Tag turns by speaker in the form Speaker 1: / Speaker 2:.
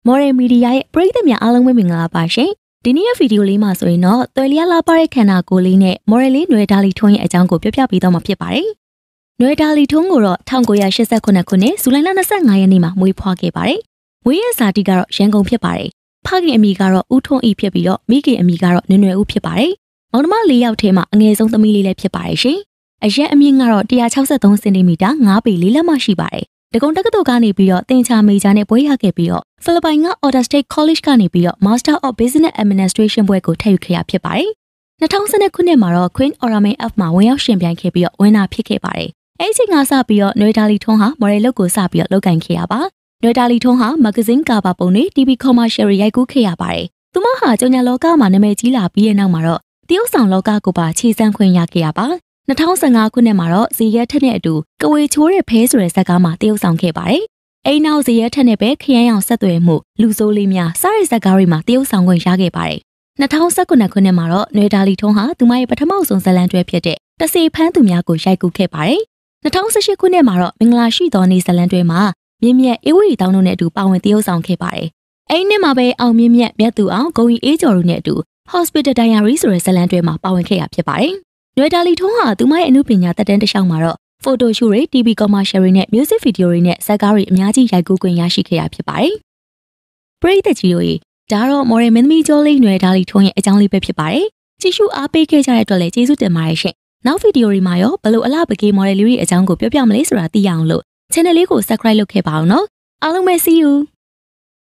Speaker 1: မော်ရယ်မီဒီယာရဲ့ပရိသတ်များအားလုံးပဲမင်္ဂလာပါရှင်ဒီနေ့ရဲ့ဗီဒီယိုလေးမှာဆိုရင်တော့သွယ်လျားလာပါတဲ့ခန္ဓာကိုယ်လေးနဲ့မော်ရယ်လေးနွေဒါလီထွန်းရဲ့အကြောင်းကိုပြပြပေးတော့မှာဖြစ်ပါတယ်နွေဒါလီထွန်းကိုတော့1989ခုနှစ်ဇူလိုင်လ25ရက်နေ့မှာမွေးဖွားခဲ့ပါတယ်မွေးရဇာတိကတော့ရန်ကုန်ဖြစ်ပါတယ်ဖခင်အမိကတော့ဦးထွန်းဤဖြစ်ပြီးတော့မိခင်အမိကတော့နွေဦးဖြစ်ပါတယ်မောင်နှမ၄ယောက်ထဲမှာအငယ်ဆုံးသမီးလေးလည်းဖြစ်ပါတယ်ရှင်အရက်အမြင့်ကတော့163စင်တီမီတာ9ပေ4လက်မရှိပါတယ်တကုံတက္ကသိုလ်ကနေပြီးတော့သင်္ချာမေဂျာနဲ့ဘွဲရခဲ့ပြီးတော့ဖိလစ်ပိုင်က Order State College ကနေပြီးတော့ Master of Business Administration ဘွဲကိုထပ်ယူခဲ့ရဖြစ်ပါတယ်2019ခုနှစ်မှာတော့ Queen Ornament F မှာဝင်ရောက်ရှင်ပြိုင်ခဲ့ပြီးတော့ဝင်နာဖြစ်ခဲ့ပါတယ်အဲ့ဒီချိန်ကစပြီးတော့နွေဒါလီထွန်းဟာမော်ရယ်လုတ်ကိုစပြီးတော့လုပ်ကင်ခဲ့ရပါနွေဒါလီထွန်းဟာမဂ္ဂဇင်းကာဗာပုံတွေ TV commercial ရိုက်ကူးခဲ့ရပါတယ်သူမဟာကြော်ညာလောကမှာနာမည်ကြီးလာပြီးတဲ့နောက်မှာတော့တရုတ်ဆောင်လောကကိုပါခြေစမ်းခွင့်ရခဲ့ရပါ2015ခုနှစ်မှာတော့ဇီရဲထက်နဲ့အတူကဝေချိုးတဲ့ဖဲဆိုတဲ့ဇာတ်ကားမှာတရုတ်ဆောင်ခဲ့ပါတယ်။အိမ်နောက်ဇီရဲထက်နဲ့ပဲခရမ်းရောင်ဆက်သွယ်မှုလူဆိုးလေးများစတဲ့ဇာတ်ကားတွေမှာတရုတ်ဆောင်ခွင့်ရခဲ့ပါတယ်။2019ခုနှစ်မှာတော့နွေဒါလီထွန်းဟာသူမရဲ့ပထမဆုံးဇာတ်လမ်းတွဲဖြစ်တဲ့တစေဖန်းသူများကိုရိုက်ကူးခဲ့ပါတယ်။2018ခုနှစ်မှာတော့မင်္ဂလာရှိသောနေ့ဇာတ်လမ်းတွဲမှာမြင့်မြတ်အေးဝီတောင်းတို့နဲ့အတူပါဝင်တရုတ်ဆောင်ခဲ့ပါတယ်။အဲ့ဒီနှစ်မှာပဲအောင်မြင့်မြတ်မြတ်သူအောင်ဂုံရီအေးကျော်တို့နဲ့အတူ Hospital Diary ဆိုတဲ့ဇာတ်လမ်းတွဲမှာပါဝင်ခဲ့ရဖြစ်ပါတယ်။နွေဒါလီထွန်းဟာသူမရဲ့အမှုပညာတက်တန်းတစ်လျှောက်မှာတော့ photo shoot တွေ TV commercial တွေနဲ့ music video တွေနဲ့ဇာတ်ကားတွေအများကြီးရိုက်ကူးခွင့်ရရှိခဲ့ရဖြစ်ပါတယ်။ပရိသတ်ကြီးတို့ရေဒါတော့မော်ရယ်မင်းသမီးကျော်လေးနွေဒါလီထွန်းရဲ့အကြောင်းလေးပဲဖြစ်ပါတယ်။ကြည့်ရှုအားပေးခဲ့ကြတဲ့အတွက်လည်းကျေးဇူးတင်ပါတယ်ရှင်။နောက်ဗီဒီယိုတွေမှာရောဘယ်လိုအလှပကေးမော်ရယ်လေးတွေအကြောင်းကိုပြောပြမလဲဆိုတာသိရအောင်လို့ channel လေးကို subscribe လုပ်ခဲ့ပါအောင်နော်။အားလုံးပဲ see you